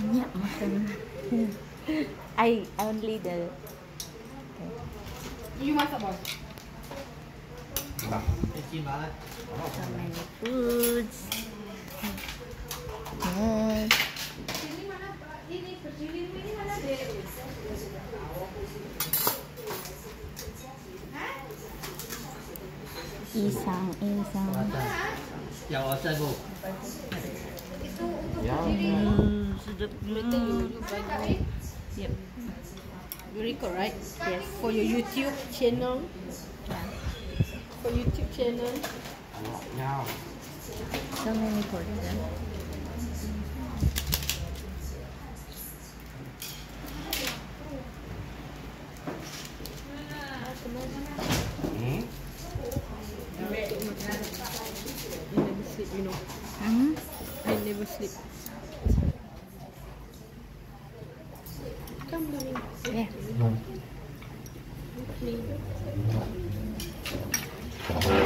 banyak makan. I only the. You masak bos? So many foods. Yes. Ini mana? Ini percilin ini mana deh? Isang. Yang outside bu. Sedap. Yep. You record right? Yes. For your YouTube channel. For YouTube channel. Nhau. So many portions. I never sleep, you know. I never sleep. Come on. Yeah. Please.